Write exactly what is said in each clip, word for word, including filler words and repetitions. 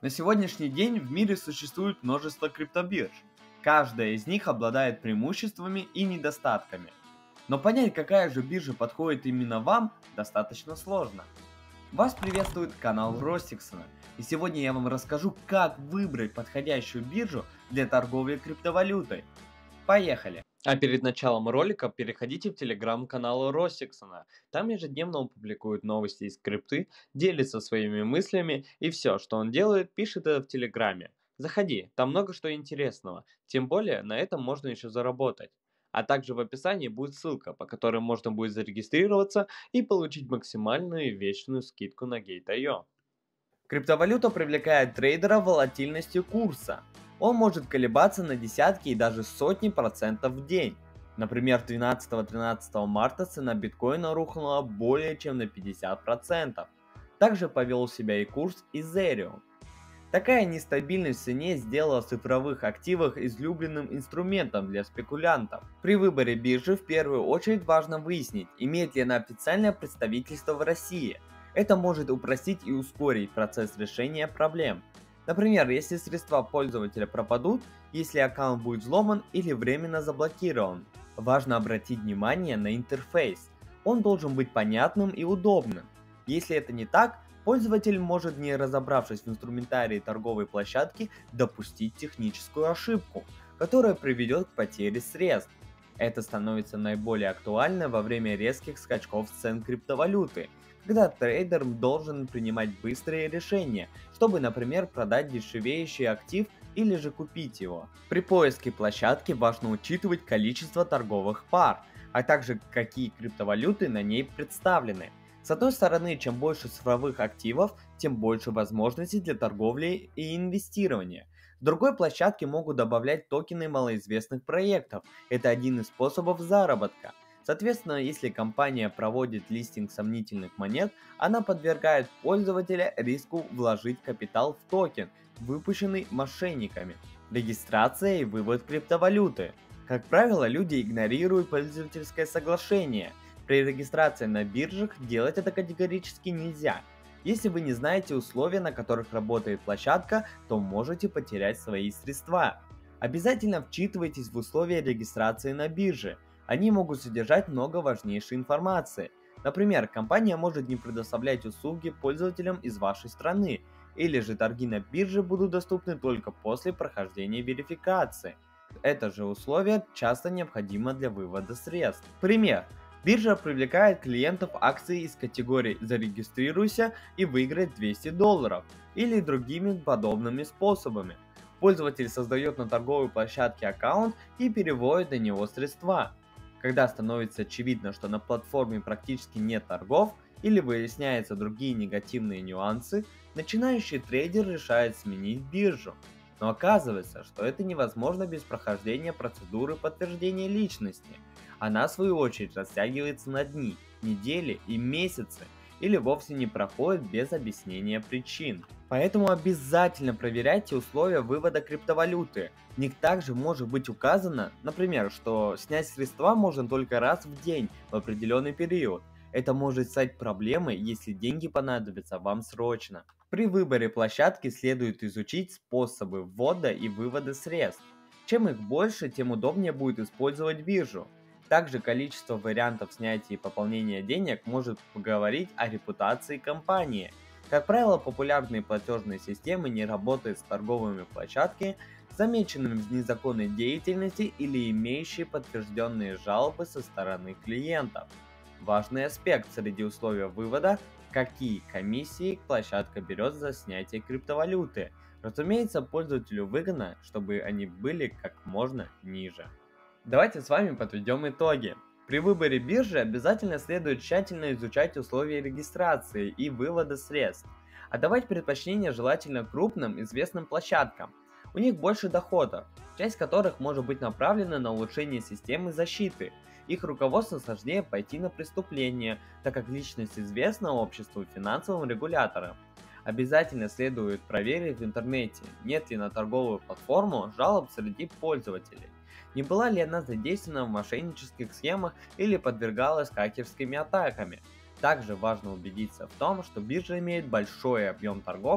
На сегодняшний день в мире существует множество криптобирж. Каждая из них обладает преимуществами и недостатками. Но понять, какая же биржа подходит именно вам, достаточно сложно. Вас приветствует канал Ростиксона, и сегодня я вам расскажу, как выбрать подходящую биржу для торговли криптовалютой. Поехали! А перед началом ролика переходите в телеграм-канал Ростиксона. Там ежедневно он публикует новости из крипты, делится своими мыслями, и все, что он делает, пишет это в телеграме. Заходи, там много что интересного, тем более на этом можно еще заработать. А также в описании будет ссылка, по которой можно будет зарегистрироваться и получить максимальную вечную скидку на гейт точка ай о. Криптовалюта привлекает трейдера волатильностью курса. Он может колебаться на десятки и даже сотни процентов в день. Например, двенадцатого-тринадцатого марта цена биткоина рухнула более чем на пятьдесят процентов. Также повел себя и курс Ethereum. Такая нестабильность в цене сделала цифровых активах излюбленным инструментом для спекулянтов. При выборе биржи в первую очередь важно выяснить, имеет ли она официальное представительство в России. Это может упростить и ускорить процесс решения проблем. Например, если средства пользователя пропадут, если аккаунт будет взломан или временно заблокирован. Важно обратить внимание на интерфейс. Он должен быть понятным и удобным. Если это не так, пользователь может, не разобравшись в инструментарии торговой площадки, допустить техническую ошибку, которая приведет к потере средств. Это становится наиболее актуально во время резких скачков цен криптовалюты, когда трейдер должен принимать быстрые решения, чтобы, например, продать дешевеющий актив или же купить его. При поиске площадки важно учитывать количество торговых пар, а также какие криптовалюты на ней представлены. С одной стороны, чем больше цифровых активов, тем больше возможностей для торговли и инвестирования. С другой, площадки могут добавлять токены малоизвестных проектов. Это один из способов заработка. Соответственно, если компания проводит листинг сомнительных монет, она подвергает пользователя риску вложить капитал в токен, выпущенный мошенниками. Регистрация и вывод криптовалюты. Как правило, люди игнорируют пользовательское соглашение. При регистрации на биржах делать это категорически нельзя. Если вы не знаете условия, на которых работает площадка, то можете потерять свои средства. Обязательно вчитывайтесь в условия регистрации на бирже. Они могут содержать много важнейшей информации. Например, компания может не предоставлять услуги пользователям из вашей страны, или же торги на бирже будут доступны только после прохождения верификации. Это же условие часто необходимо для вывода средств. Пример. Биржа привлекает клиентов акций из категории «Зарегистрируйся и выиграй двести долларов» или другими подобными способами. Пользователь создает на торговой площадке аккаунт и переводит на него средства. Когда становится очевидно, что на платформе практически нет торгов или выясняются другие негативные нюансы, начинающий трейдер решает сменить биржу. Но оказывается, что это невозможно без прохождения процедуры подтверждения личности. Она, в свою очередь, растягивается на дни, недели и месяцы, или вовсе не проходит без объяснения причин. Поэтому обязательно проверяйте условия вывода криптовалюты. В них также может быть указано, например, что снять средства можно только раз в день в определенный период. Это может стать проблемой, если деньги понадобятся вам срочно. При выборе площадки следует изучить способы ввода и вывода средств. Чем их больше, тем удобнее будет использовать биржу. Также количество вариантов снятия и пополнения денег может поговорить о репутации компании. Как правило, популярные платежные системы не работают с торговыми площадками, замеченными в незаконной деятельности или имеющие подтвержденные жалобы со стороны клиентов. Важный аспект среди условий вывода – какие комиссии площадка берет за снятие криптовалюты. Разумеется, пользователю выгодно, чтобы они были как можно ниже. Давайте с вами подведем итоги. При выборе биржи обязательно следует тщательно изучать условия регистрации и вывода средств. Отдавать предпочтение желательно крупным известным площадкам. У них больше доходов, часть которых может быть направлена на улучшение системы защиты. Их руководству сложнее пойти на преступление, так как личность известна обществу и финансовым регуляторам. Обязательно следует проверить в интернете, нет ли на торговую платформу жалоб среди пользователей. Не была ли она задействована в мошеннических схемах или подвергалась хакерскими атаками. Также важно убедиться в том, что биржа имеет большой объем торгов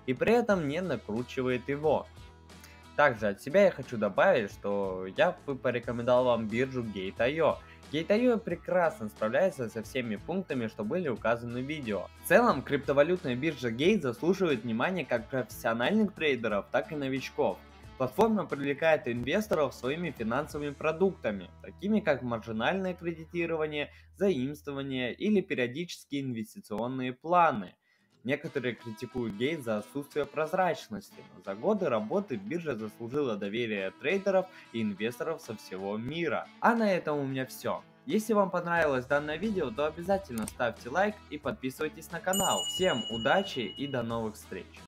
и при этом не накручивает его. Также от себя я хочу добавить, что я бы порекомендовал вам биржу Gate точка ай о. Gate точка ай о прекрасно справляется со всеми пунктами, что были указаны в видео. В целом, криптовалютная биржа Gate заслуживает внимания как профессиональных трейдеров, так и новичков. Платформа привлекает инвесторов своими финансовыми продуктами, такими как маржинальное кредитирование, заимствование или периодические инвестиционные планы. Некоторые критикуют Gate за отсутствие прозрачности, но за годы работы биржа заслужила доверие трейдеров и инвесторов со всего мира. А на этом у меня все. Если вам понравилось данное видео, то обязательно ставьте лайк и подписывайтесь на канал. Всем удачи и до новых встреч!